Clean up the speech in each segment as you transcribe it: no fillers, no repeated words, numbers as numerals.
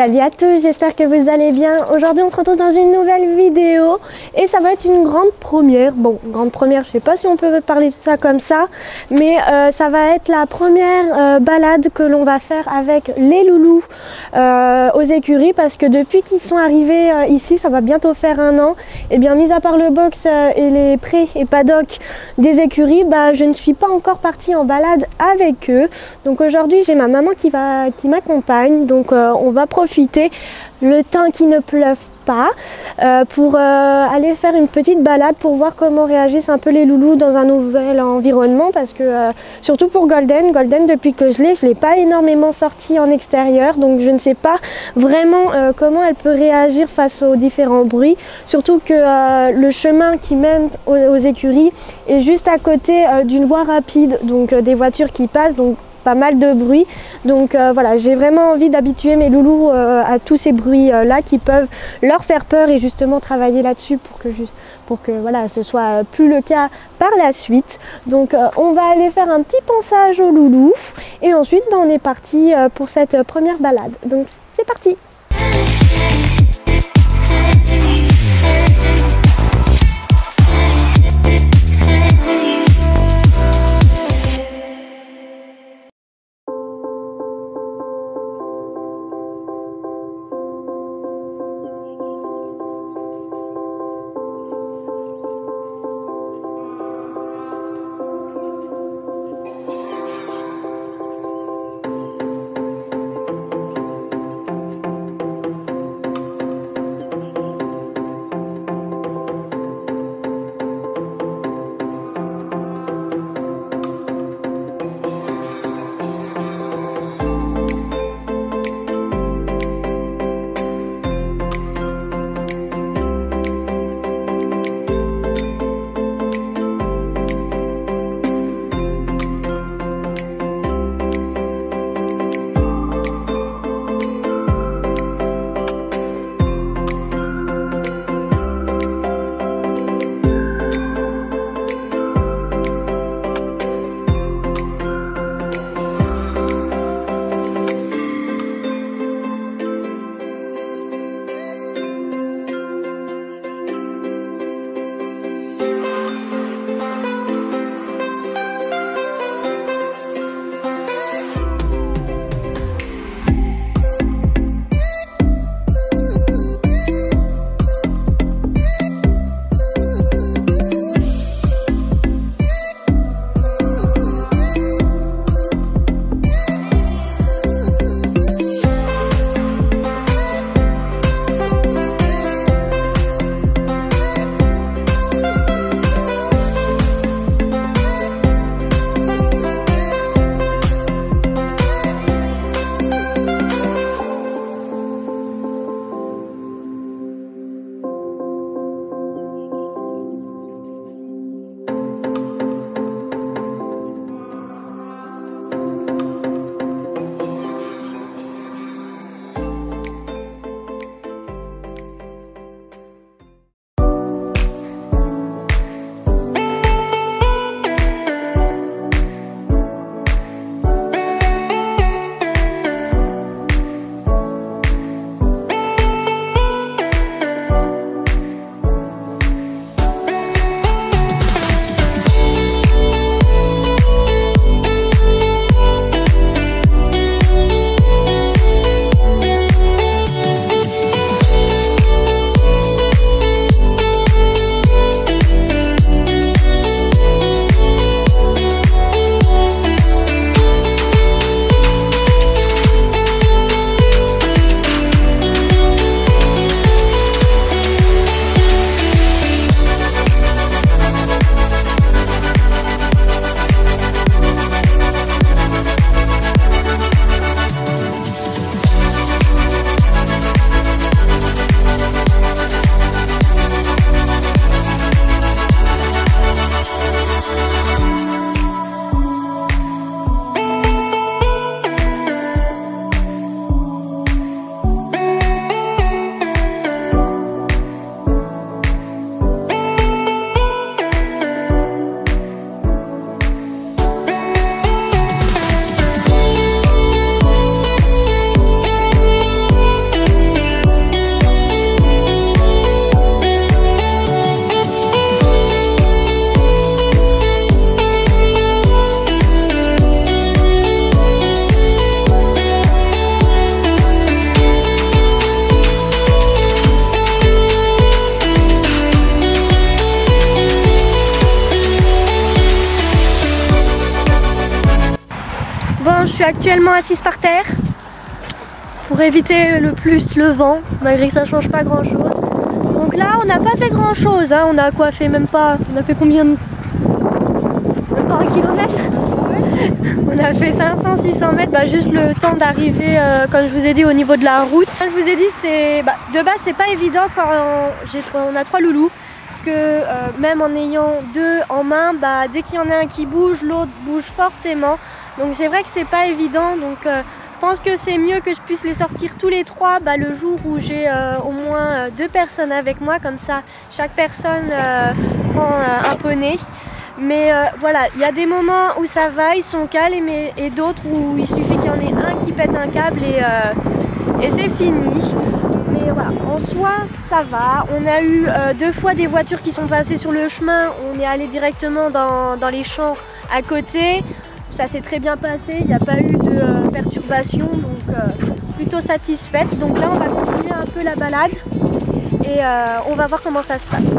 Salut à tous, j'espère que vous allez bien. Aujourd'hui on se retrouve dans une nouvelle vidéo et ça va être une grande première. Bon, grande première, je sais pas si on peut parler de ça comme ça, mais ça va être la première balade que l'on va faire avec les loulous aux écuries, parce que depuis qu'ils sont arrivés ici, ça va bientôt faire 1 an, et bien mis à part le box et les prés et paddocks des écuries, je ne suis pas encore partie en balade avec eux. Donc aujourd'hui j'ai ma maman qui m'accompagne, donc on va profiter le temps qu'il ne pleuve pas pour aller faire une petite balade pour voir comment réagissent un peu les loulous dans un nouvel environnement, parce que surtout pour Golden depuis que je l'ai pas énormément sorti en extérieur, donc je ne sais pas vraiment comment elle peut réagir face aux différents bruits, surtout que le chemin qui mène aux écuries est juste à côté d'une voie rapide, donc des voitures qui passent, donc pas mal de bruit. Donc voilà, j'ai vraiment envie d'habituer mes loulous à tous ces bruits là qui peuvent leur faire peur, et justement travailler là-dessus pour que voilà, ce soit plus le cas par la suite. Donc on va aller faire un petit ponçage aux loulous et ensuite on est parti pour cette première balade. Donc c'est parti. actuellement assise par terre pour éviter le plus le vent, malgré que ça change pas grand chose. Donc là on n'a pas fait grand chose, hein. On a quoi fait, même pas, on a fait combien de... Même pas 1 kilomètre. On a fait 500-600 mètres, juste le temps d'arriver, comme je vous ai dit, au niveau de la route. Comme je vous ai dit, de base c'est pas évident quand on a 3 loulous. Que même en ayant 2 en main, dès qu'il y en a un qui bouge, l'autre bouge forcément. Donc c'est vrai que c'est pas évident. Donc je pense que c'est mieux que je puisse les sortir tous les 3 le jour où j'ai au moins 2 personnes avec moi. Comme ça, chaque personne prend un poney. Mais voilà, il y a des moments où ça va, ils sont calmes, et d'autres où il suffit qu'il y en ait un qui pète un câble et c'est fini. Mais voilà, en soi ça va. On a eu 2 fois des voitures qui sont passées sur le chemin. On est allé directement dans les champs à côté. Ça s'est très bien passé, il n'y a pas eu de perturbation, donc plutôt satisfaite. Donc là on va continuer un peu la balade et on va voir comment ça se passe.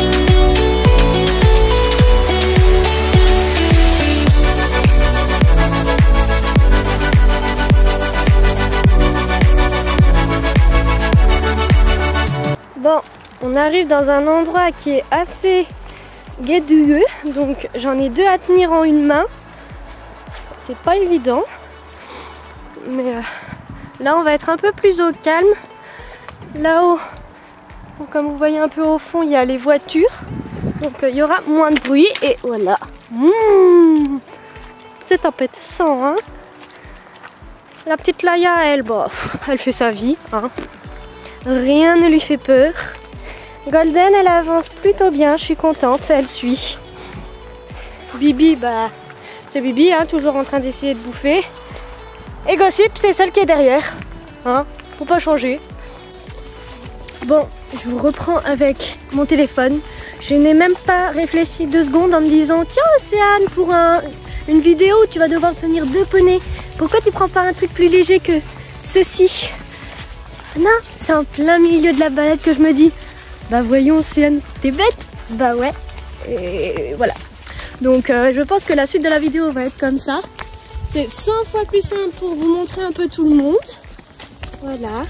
Bon, on arrive dans un endroit qui est assez guédouilleux, donc j'en ai 2 à tenir en une main. C'est pas évident, mais là on va être un peu plus au calme. Là-haut, comme vous voyez un peu au fond, il y a les voitures, donc il y aura moins de bruit et voilà. C'est appétissant, hein. La petite Laïa, elle, elle fait sa vie, hein. Rien ne lui fait peur. Golden, elle avance plutôt bien, je suis contente, elle suit. Bibi, c'est Bibi, hein, toujours en train d'essayer de bouffer. Et Gossip, c'est celle qui est derrière, hein, faut pas changer. Bon, je vous reprends avec mon téléphone. Je n'ai même pas réfléchi 2 secondes en me disant tiens Océane, pour une vidéo où tu vas devoir tenir 2 poneys, pourquoi tu prends pas un truc plus léger que ceci? Non, c'est en plein milieu de la balade que je me dis voyons Océane, t'es bête? Ouais, et voilà. Donc je pense que la suite de la vidéo va être comme ça. C'est 100 fois plus simple pour vous montrer un peu tout le monde. Voilà.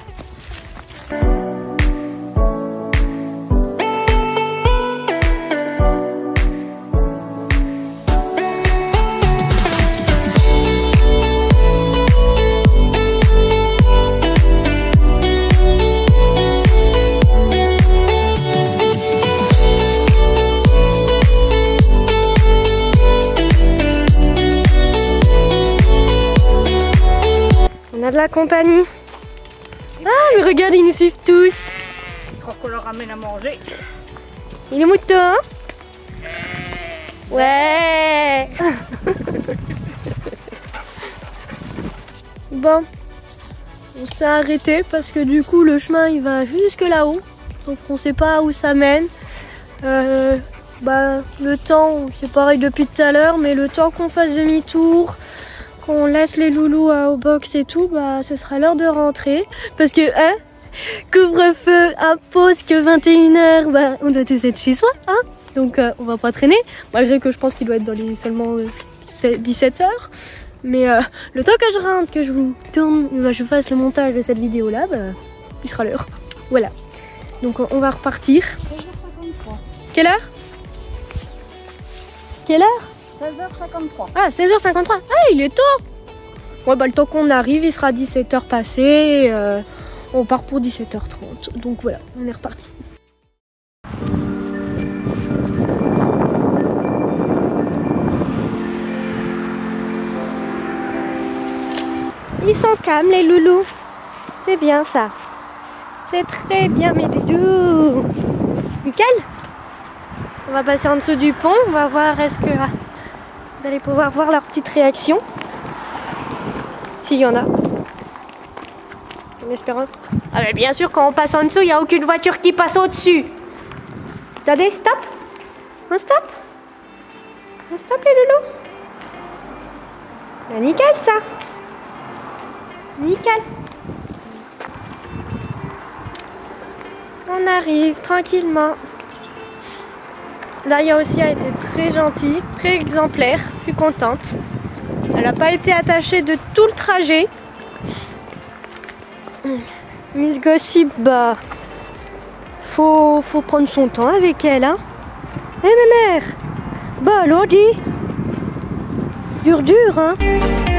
On a de la compagnie. Ah, mais regarde, ils nous suivent tous. Je crois qu'on leur ramène à manger. Il est mouton, hein? Ouais. Bon, on s'est arrêté parce que du coup le chemin il va jusque là-haut. Donc on sait pas où ça mène. Le temps, c'est pareil depuis tout à l'heure, mais le temps qu'on fasse demi-tour, qu'on laisse les loulous au box et tout, ce sera l'heure de rentrer. Parce que, hein, couvre-feu impose que 21 h, on doit tous être chez soi, hein. Donc on va pas traîner, malgré que je pense qu'il doit être dans les seulement 17 h. Mais le temps que je rentre, que je vous tourne, je fasse le montage de cette vidéo là, il sera l'heure. Voilà. Donc on va repartir. 16h53. Quelle heure? Quelle heure? 16h53. Ah, 16h53. Ah, il est tôt. Ouais, le temps qu'on arrive, il sera 17 h passé. On part pour 17 h 30. Donc voilà, on est reparti. Ils sont calmes, les loulous. C'est bien ça. C'est très bien, mes doudous. Nickel. On va passer en dessous du pont. On va voir, est-ce que vous allez pouvoir voir leur petite réaction. S'il y en a. En espérant. Ah mais bien sûr, quand on passe en dessous, il n'y a aucune voiture qui passe au-dessus. Attendez, stop. On stop. On stop, les loulous. Bah, nickel ça. Nickel. On arrive tranquillement. Là, il y a aussi été très gentil, très exemplaire. Je suis contente. Elle Elle n'a pas été attachée de tout le trajet. Miss Gossip, bah, faut prendre son temps avec elle, hein. Eh, ma mère, bah, alors dis, dur, hein.